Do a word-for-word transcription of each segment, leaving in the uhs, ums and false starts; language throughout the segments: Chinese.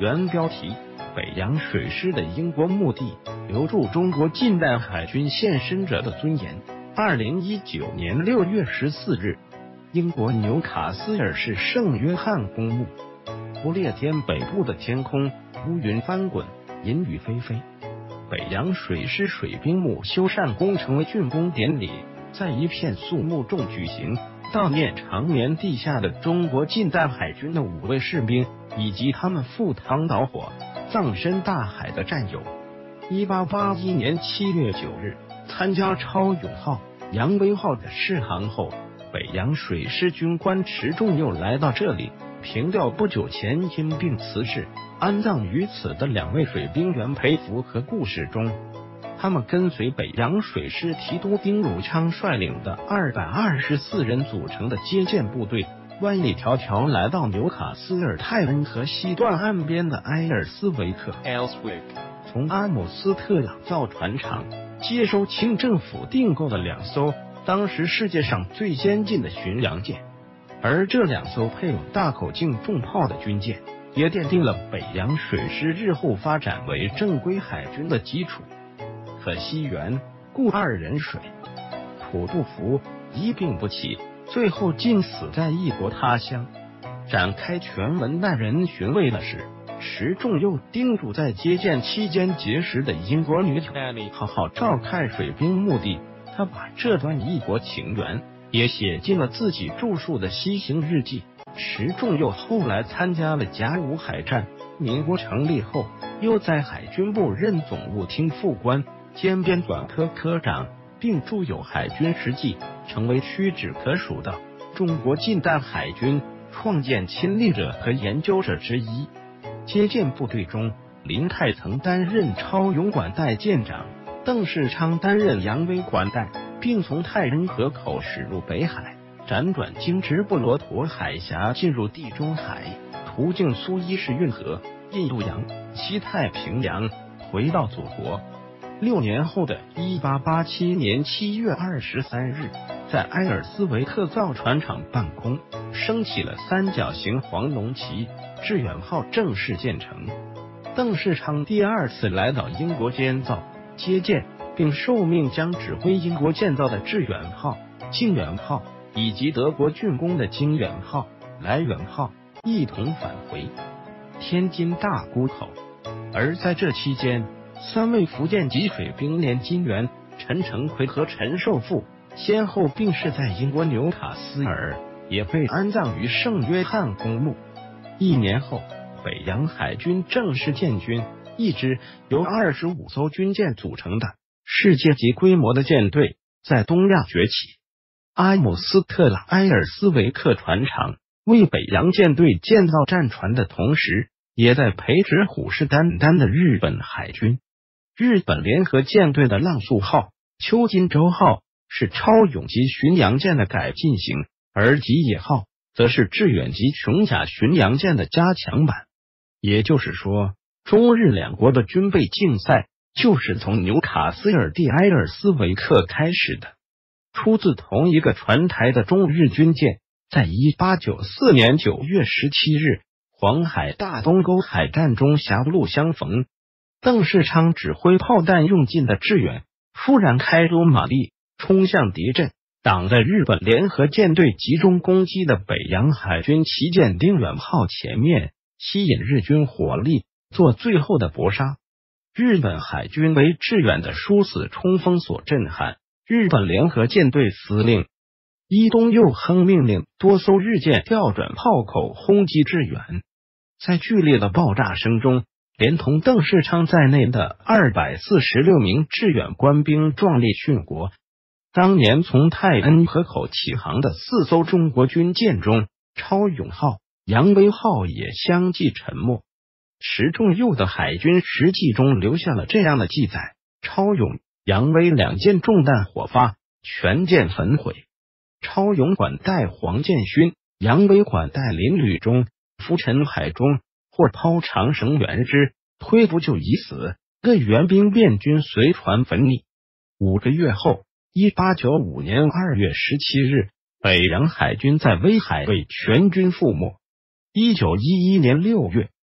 原标题：北洋水师的英国目的，留住中国近代海军献身者的尊严。二零一九年六月十四日，英国纽卡斯尔市圣约翰公墓，不列颠北部的天空乌云翻滚，阴雨霏霏。北洋水师水兵墓修缮工程竣工典礼在一片肃穆中举行，悼念长眠地下的中国近代海军的五位士兵以及他们赴汤蹈火、葬身大海的战友。一八八一年七月九日，参加超勇号、扬威号的试航后，北洋水师军官池仲佑来到这里，凭吊不久前因病辞世、安葬于此的两位水兵袁培福和顾世忠。他们跟随北洋水师提督丁汝昌率领的二百二十四人组成的接舰部队，万里迢迢来到纽卡斯尔泰恩河西段岸边的埃尔斯维克，从阿姆斯特朗造船厂接收清政府订购的两艘当时世界上最先进的巡洋舰，而这两艘配有大口径重炮的军舰，也奠定了北洋水师日后发展为正规海军的基础。可惜袁、顾二人水土不服，一病不起，最后竟死在异国他乡。展开全文耐人寻味的是，池仲佑叮嘱在接舰期间结识的英国女友好好照看水兵墓地，他把这段异国情缘也写进了自己著述的西行日记。池仲佑后来参加了甲午海战，民国成立后又在海军部任总务厅副官兼编纂科科长，并著有《海军实记》，成为屈指可数的中国近代海军创建亲历者和研究者之一。接舰部队中，林泰曾担任超勇管带舰长，邓世昌担任扬威管带，并从泰恩河口驶入北海，辗转经直布罗陀海峡进入地中海，途径苏伊士运河、印度洋、西太平洋，回到祖国。六年后的一八八七年七月二十三日，在埃尔斯维克造船厂办公，升起了三角形黄龙旗，致远号正式建成。邓世昌第二次来到英国建造、接舰，并受命将指挥英国建造的致远号、靖远号以及德国竣工的经远号、来远号一同返回天津大沽口。而在这期间，三位福建籍水兵连金元、陈成奎和陈寿富先后病逝在英国纽卡斯尔，也被安葬于圣约翰公墓。一年后，北洋海军正式建军，一支由二十五艘军舰组成的世界级规模的舰队在东亚崛起。阿姆斯特朗埃尔斯维克船厂为北洋舰队建造战船的同时，也在培植虎视眈眈的日本海军。日本联合舰队的浪速号、秋金州号是超勇级巡洋舰的改进型，而吉野号则是致远级琼甲巡洋舰的加强版。也就是说，中日两国的军备竞赛就是从纽卡斯尔蒂埃尔斯维克开始的。出自同一个船台的中日军舰，在一八九四年九月十七日黄海大东沟海战中狭路相逢。邓世昌指挥炮弹用尽的致远突然开足马力冲向敌阵，挡在日本联合舰队集中攻击的北洋海军旗舰丁远号前面，吸引日军火力做最后的搏杀。日本海军为致远的殊死冲锋所震撼，日本联合舰队司令伊东佑亨命令多艘日舰调转炮口轰击致远。在剧烈的爆炸声中，连同邓世昌在内的二百四十六名致远官兵壮烈殉国。当年从泰恩河口起航的四艘中国军舰中，超勇号、扬威号也相继沉没。池仲佑的海军实记中留下了这样的记载：超勇、扬威两舰中弹火发，全舰焚毁。超勇管带黄建勋，扬威管带林履中浮沉海中，或抛长绳援之，推不就已死，各援兵变军随船焚匿。五个月后，一八九五年二月十七日，北洋海军在威海被全军覆没。一九一一年六月，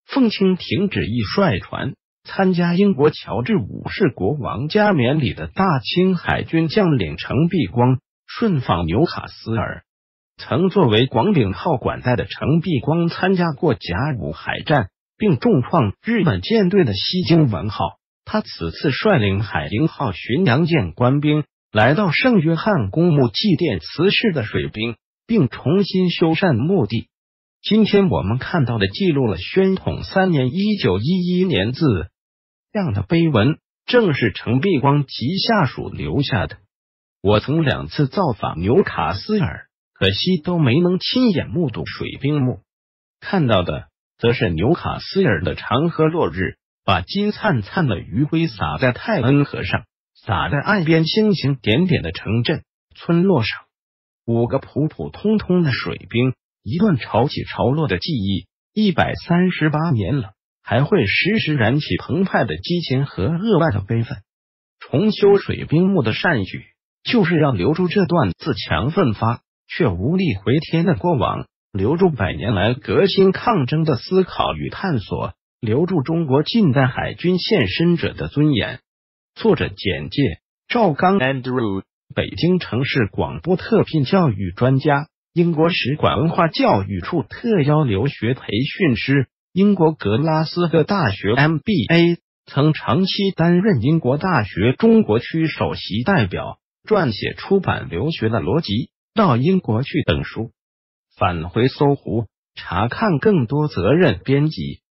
奉清廷旨意率船参加英国乔治五世国王加冕礼的大清海军将领程璧光顺访纽卡斯尔。曾作为广柄号管带的程璧光参加过甲午海战，并重创日本舰队的西京丸号。他此次率领海鹰号巡洋舰官兵来到圣约翰公墓祭奠辞世的水兵，并重新修缮墓地。今天我们看到的记录了宣统三年一九一一年字样的碑文，正是程璧光及下属留下的。我曾两次造访纽卡斯尔，可惜都没能亲眼目睹水兵墓，看到的则是纽卡斯尔的长河落日，把金灿灿的余晖洒在泰恩河上，洒在岸边星星点点的城镇村落上。五个普普通通的水兵，一段潮起潮落的记忆，一百三十八年了，还会时时燃起澎湃的激情和扼腕的悲愤。重修水兵墓的善举，就是要留住这段自强奋发却无力回天的过往，留住百年来革新抗争的思考与探索，留住中国近代海军献身者的尊严。作者简介：赵刚 Andrew， 北京城市广播特聘教育专家，英国使馆文化教育处特邀留学培训师，英国格拉斯哥大学 M B A， 曾长期担任英国大学中国区首席代表，撰写出版《留学的逻辑》、到英国去等书。返回搜狐，查看更多责任编辑。